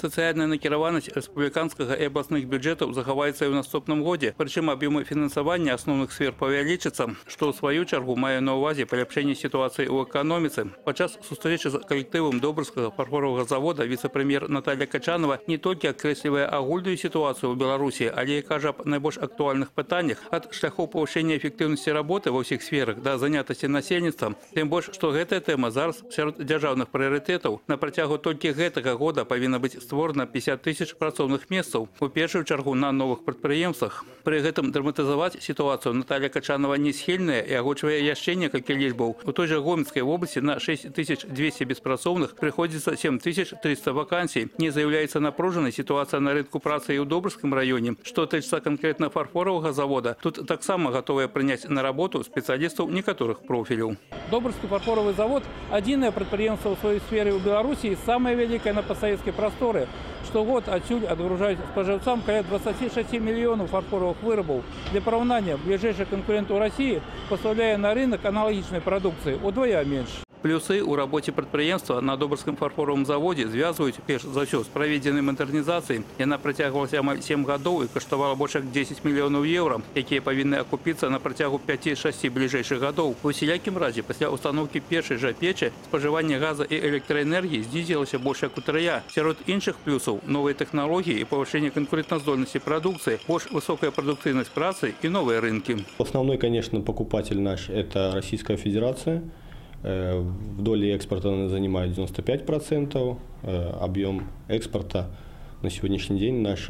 Сацыяльная накіраванасць рэспубліканскага і абласных бюджэтаў захаваецца і ў наступным годзе, прычым аб'ёмы фінансавання асноўных сфер павялічыцца, што ў сваю чаргу мае на ўвазе паляпшэнне сітуацыі ў эканоміцы. Падчас сустрэчы з калектывам Добрскага фарфоровага завода віцэ-прэм'ер Наталья Качанова не толькі акрэслівае агульную сітуацыю ў Беларусі, але і кажа аб найбольш актуальных пытаннях ад шляхоў павышэння эфектыўнасці работы ва ўсіх сферах да занятасці насельніцтва. Тым больш, што гэтая тэма зараз сярод дзяржаўных прыярытэтаў. На працягу толькі гэтага года павінна быць створана 50 тысяч працоўных месцаў, у першую чаргу на новых прадпрыемствах. Пры гэтым драматызаваць сітуацыю Наталья Качанова не схільная і агучвае яшчэ некалькі лічбаў. У той жа Гомельскай вобласці на 6200 беспрацоўных прыходзіцца 7300 вакансій. Не з'яўляецца напружанай сітуацыя на рынку працы і ў Добрскім раёне. Што тычыцца канкрэтна фарфоровага завода, тут таксама гатовыя прыняць на работу спецыялістаў некаторых профіляў. Добрскі фарфоровы завод – адзінае прадпрыемства ў сваёй сферы ў Беларусі і самае вялікае на пасавецкай прасторы. Штогод адсюль адгружаюць спажыўцам каля 26 мільёнаў фарфоровых вырабаў. Для параўнання, бліжэйшы канкурент у Расіі пастаўляе на рынок аналагічнай прадукцыі удвая менш. Плюсы ў рабоце прадпрыемства на Добрскім фарфоровым заводзе звязваюць перш за ўсё з праведзенай мадэрнізацыяй. Яна працягвалася амаль 7 гадоў і каштавала больш як 10 мільёнаў еўра, якія павінны акупіцца на працягу 5-6 бліжэйшых гадоў. У усялякім разе, пасля установкі першай жа печы, спажыванне газа і электраэнергіі знізілася больш як утрая. Сярод іншых плюсаў новыя тэхналогіі і павышэнне канкурентаздольнасці прадукцыі, больш высокая прадуктыўнасць працы і новыя рынкі. Основной, конечно, покупатель наш – это Российская Федерация. В доле экспорта она занимает 95%, объем экспорта на сегодняшний день наш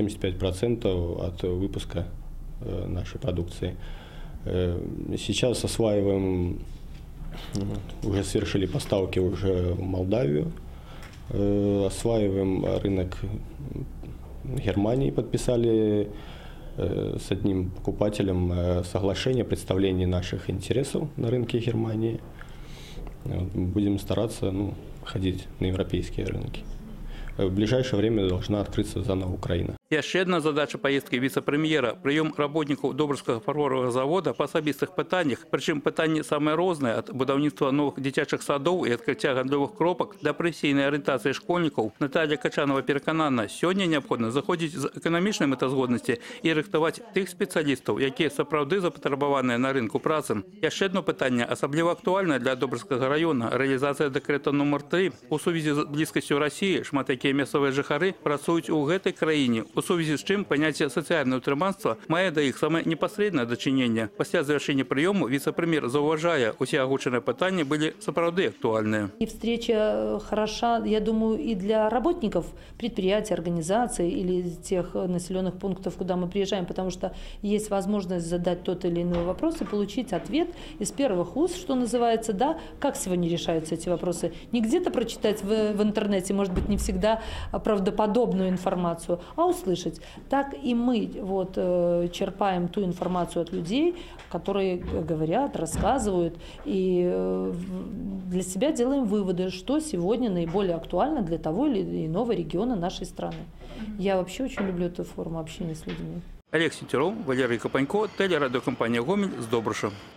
75% от выпуска нашей продукции. Сейчас осваиваем, уже совершили поставки уже в Молдавию, осваиваем рынок Германии, подписали с одним покупателем соглашение о представлении наших интересов на рынке Германии. Будем стараться ходить на европейские рынки. В ближайшее время должна открыться заново Украина. Яшчэ одна задача поездки віцэ-прэм'ера – прыём работнікаў Добрскага фарфоровага завода па асабістых пытаннях. Прычым пытанні самыя розныя – ад будаўніцтва новых дзіцячых садоў і адкрыцця гандлёвых кропак да прафесійнай арыентацыі школьнікаў. Наталья Качанова пераканана, сёння неабходна заходзіць з эканамічнай мэтазгоднасці і рыхтаваць тых спецыялістаў, якія сапраўды запатрабаваныя на рынку працы. Яшчэ одно пытанне, асабліва актуальнае для Добрскага раёна – рэалізацыя дэкрэта нумар 3. У сувязі з блізкасцю Расіі шмат якія мясцовыя жыхары працуюць у гэтай краіне, у сувязі з чым паняцце сацыяльнае ўтрыманства мае да іх самае непасрэднае дачыненне. Пасля завяршэння прыёму віцэ-прэм'ер заўважае, усе агучаныя пытанні былі сапраўды актуальныя. И встреча хороша, я думаю, и для работников предприятий, организаций или тех населенных пунктов, куда мы приезжаем, потому что есть возможность задать тот или иной вопрос и получить ответ из первых уст, что называется, да, как сегодня решаются эти вопросы. Не где-то прочитать в интернете, может быть, не всегда правдоподобную информацию, а услышать. Так и мы черпаем ту информацию от людей, которые говорят, рассказывают, и для себя делаем выводы, что сегодня наиболее актуально для того или иного региона нашей страны. Я вообще очень люблю эту форму общения с людьми. Олег Сентеров, Валерий Копанько, телерадиокомпания «Гомель» с Добруша.